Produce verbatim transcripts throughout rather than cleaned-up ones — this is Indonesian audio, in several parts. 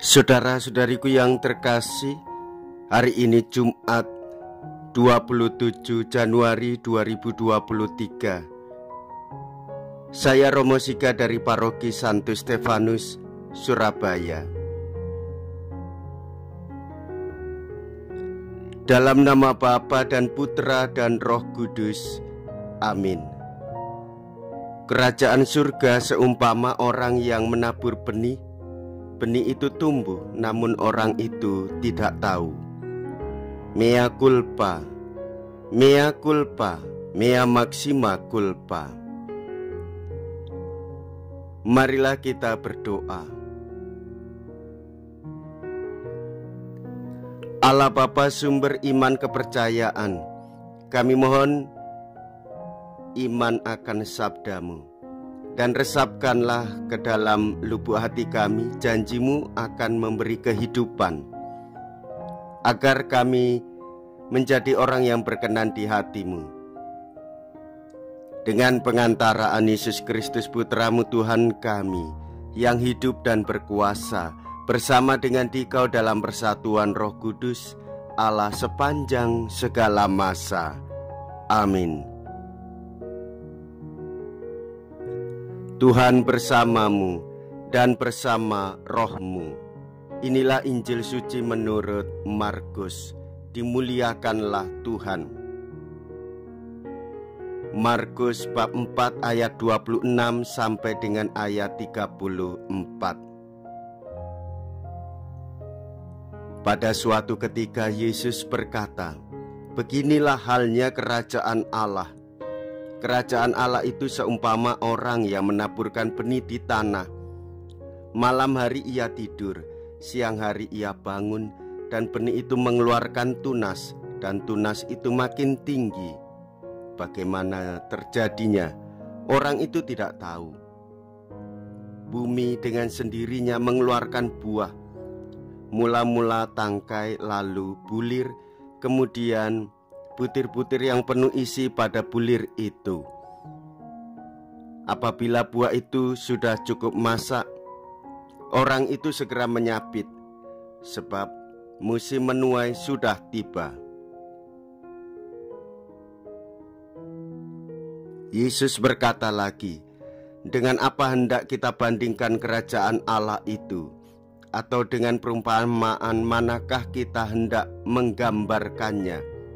Saudara-saudariku yang terkasih, hari ini Jumat dua puluh tujuh Januari dua ribu dua puluh tiga. Saya Romo Sika dari Paroki Santo Stefanus, Surabaya. Dalam nama Bapa dan Putra dan Roh Kudus. Amin. Kerajaan surga seumpama orang yang menabur benih. Benih itu tumbuh, namun orang itu tidak tahu. Mea culpa, mea culpa, mea maxima culpa. Marilah kita berdoa. Allah Bapa, sumber iman kepercayaan, kami mohon iman akan sabdamu, dan resapkanlah ke dalam lubuk hati kami janjimu akan memberi kehidupan, agar kami menjadi orang yang berkenan di hatimu. Dengan pengantaraan Yesus Kristus Putramu Tuhan kami, yang hidup dan berkuasa, bersama dengan Dikau dalam persatuan Roh Kudus, Allah sepanjang segala masa. Amin. Tuhan bersamamu dan bersama rohmu. Inilah Injil suci menurut Markus. Dimuliakanlah Tuhan. Markus bab empat ayat dua puluh enam sampai dengan ayat tiga puluh empat. Pada suatu ketika Yesus berkata, "Beginilah halnya kerajaan Allah. Kerajaan Allah itu seumpama orang yang menaburkan benih di tanah. Malam hari ia tidur, siang hari ia bangun, dan benih itu mengeluarkan tunas, dan tunas itu makin tinggi. Bagaimana terjadinya, orang itu tidak tahu. Bumi dengan sendirinya mengeluarkan buah, mula-mula tangkai, lalu bulir, kemudian butir-butir yang penuh isi pada bulir itu. Apabila buah itu sudah cukup masak, orang itu segera menyabit, sebab musim menuai sudah tiba." Yesus berkata lagi, "Dengan apa hendak kita bandingkan kerajaan Allah itu? Atau dengan perumpamaan manakah kita hendak menggambarkannya?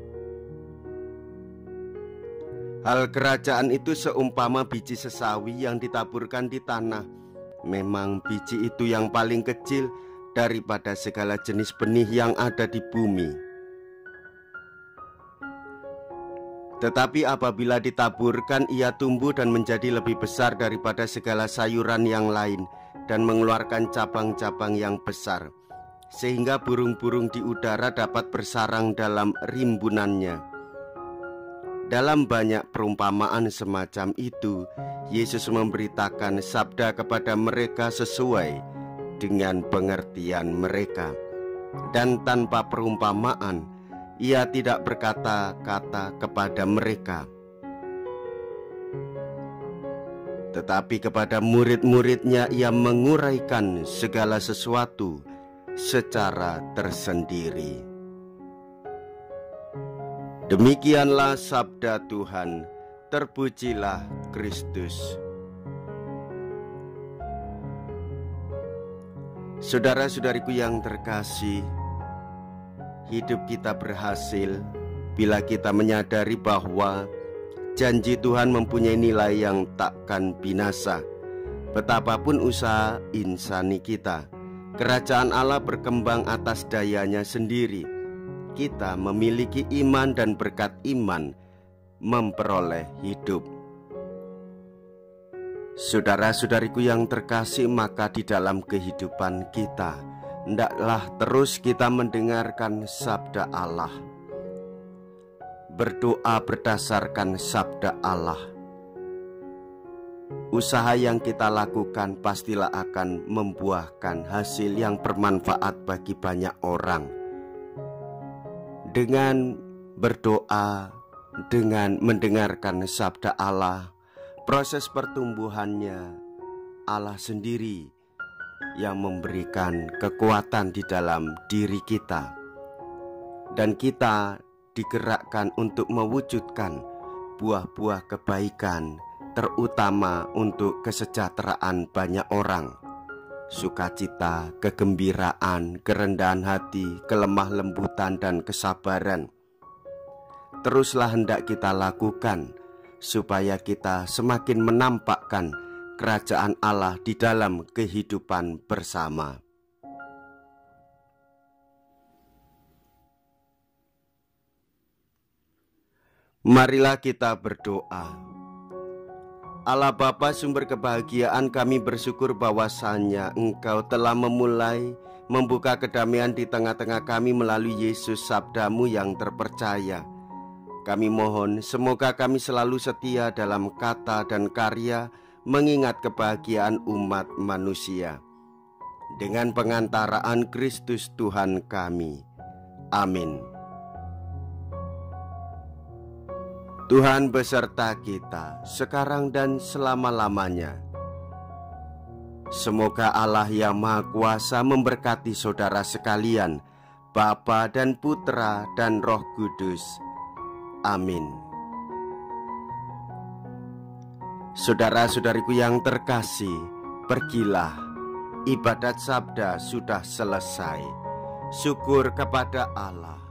Hal kerajaan itu seumpama biji sesawi yang ditaburkan di tanah. Memang biji itu yang paling kecil daripada segala jenis benih yang ada di bumi. Tetapi apabila ditaburkan, ia tumbuh dan menjadi lebih besar daripada segala sayuran yang lain, dan mengeluarkan cabang-cabang yang besar, sehingga burung-burung di udara dapat bersarang dalam rimbunannya." Dalam banyak perumpamaan semacam itu, Yesus memberitakan sabda kepada mereka sesuai dengan pengertian mereka. Dan tanpa perumpamaan, ia tidak berkata-kata kepada mereka. Tetapi kepada murid-muridnya ia menguraikan segala sesuatu secara tersendiri. Demikianlah sabda Tuhan. Terpujilah Kristus. Saudara-saudariku yang terkasih, hidup kita berhasil bila kita menyadari bahwa janji Tuhan mempunyai nilai yang takkan binasa. Betapapun usaha insani kita, kerajaan Allah berkembang atas dayanya sendiri. Kita memiliki iman, dan berkat iman memperoleh hidup. Saudara-saudariku yang terkasih, maka di dalam kehidupan kita, hendaklah terus kita mendengarkan sabda Allah, berdoa berdasarkan sabda Allah. Usaha yang kita lakukan pastilah akan membuahkan hasil yang bermanfaat bagi banyak orang. Dengan berdoa, dengan mendengarkan sabda Allah, proses pertumbuhannya Allah sendiri yang memberikan kekuatan di dalam diri kita, dan kita digerakkan untuk mewujudkan buah-buah kebaikan, terutama untuk kesejahteraan banyak orang. Sukacita, kegembiraan, kerendahan hati, kelemah lembutan, dan kesabaran teruslah hendak kita lakukan, supaya kita semakin menampakkan kerajaan Allah di dalam kehidupan bersama. Marilah kita berdoa. Allah Bapa, sumber kebahagiaan, kami bersyukur bahwasannya Engkau telah memulai membuka kedamaian di tengah-tengah kami melalui Yesus sabdamu yang terpercaya. Kami mohon semoga kami selalu setia dalam kata dan karya mengingat kebahagiaan umat manusia. Dengan pengantaraan Kristus Tuhan kami. Amin. Tuhan beserta kita sekarang dan selama-lamanya. Semoga Allah yang Maha Kuasa memberkati saudara sekalian, Bapa dan Putra dan Roh Kudus. Amin. Saudara-saudariku yang terkasih, pergilah, ibadat sabda sudah selesai. Syukur kepada Allah.